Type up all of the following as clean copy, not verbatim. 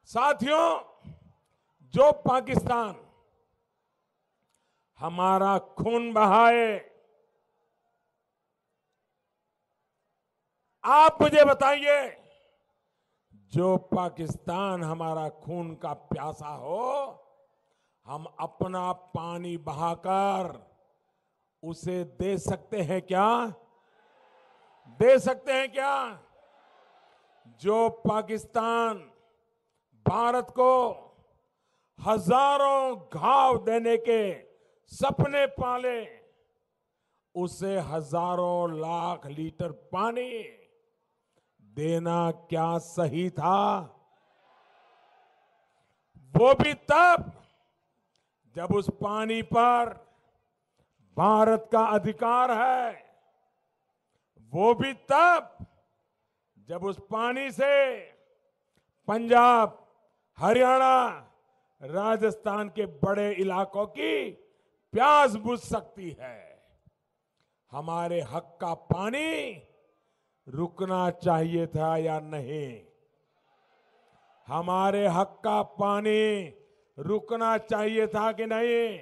साथियों, जो पाकिस्तान हमारा खून बहाए, आप मुझे बताइए, जो पाकिस्तान हमारा खून का प्यासा हो, हम अपना पानी बहाकर उसे दे सकते हैं क्या? दे सकते हैं क्या? जो पाकिस्तान भारत को हजारों घाव देने के सपने पाले, उसे हजारों लाख लीटर पानी देना क्या सही था? वो भी तब जब उस पानी पर भारत का अधिकार है। वो भी तब जब उस पानी से पंजाब, हरियाणा, राजस्थान के बड़े इलाकों की प्यास बुझ सकती है। हमारे हक का पानी रुकना चाहिए था या नहीं? हमारे हक का पानी रुकना चाहिए था कि नहीं?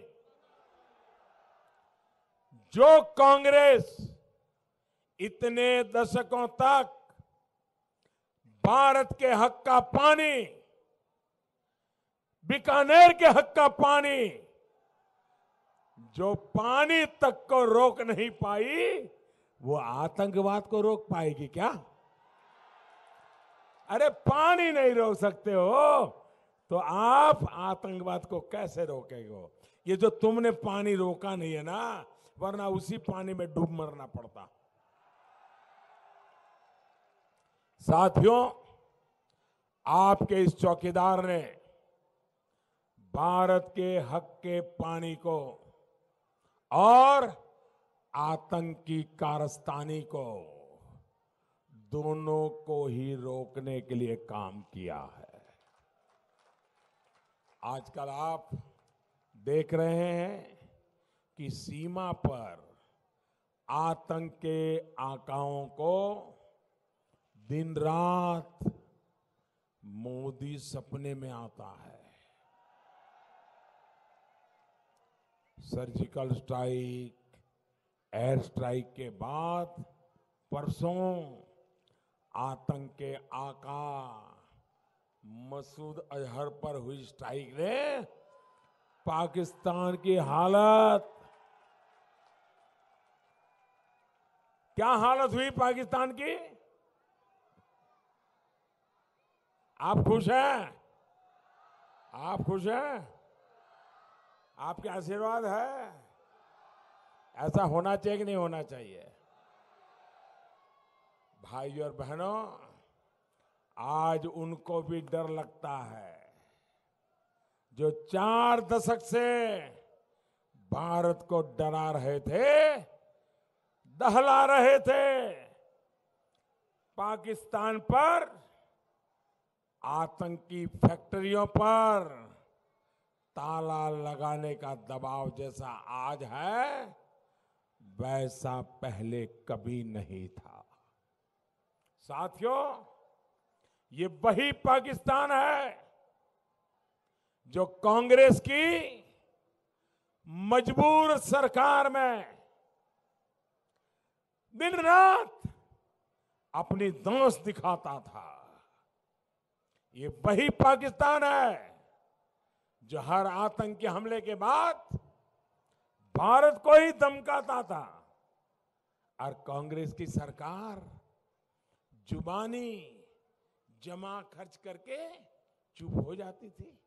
जो कांग्रेस इतने दशकों तक भारत के हक का पानी, बीकानेर के हक का पानी, जो पानी तक को रोक नहीं पाई, वो आतंकवाद को रोक पाएगी क्या? अरे पानी नहीं रोक सकते हो तो आप आतंकवाद को कैसे रोकेंगे? ये जो तुमने पानी रोका नहीं है ना, वरना उसी पानी में डूब मरना पड़ता। साथियों, आपके इस चौकीदार ने भारत के हक के पानी को और आतंकी कारस्तानी को, दोनों को ही रोकने के लिए काम किया है। आजकल आप देख रहे हैं कि सीमा पर आतंक के आकाओं को दिन रात मोदी सपने में आता है। सर्जिकल स्ट्राइक, एयर स्ट्राइक के बाद परसों आतंक के आका मसूद अजहर पर हुई स्ट्राइक ने पाकिस्तान की हालत, क्या हालत हुई पाकिस्तान की? आप खुश हैं? आप खुश हैं? आपके आशीर्वाद है? ऐसा होना चाहिए कि नहीं होना चाहिए? भाइयों और बहनों, आज उनको भी डर लगता है जो 4 दशक से भारत को डरा रहे थे, दहला रहे थे। पाकिस्तान पर आतंकी फैक्ट्रियों पर ताला लगाने का दबाव जैसा आज है, वैसा पहले कभी नहीं था। साथियों, ये वही पाकिस्तान है जो कांग्रेस की मजबूर सरकार में दिन रात अपनी दौंस दिखाता था। ये वही पाकिस्तान है जो हर आतंकी हमले के बाद भारत को ही धमकाता था और कांग्रेस की सरकार जुबानी जमा खर्च करके चुप हो जाती थी।